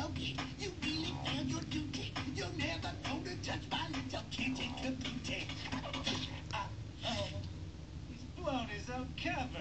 yogi. You really failed your duty. You're never gonna touch my little kitty kapooty. He's blown his own cover.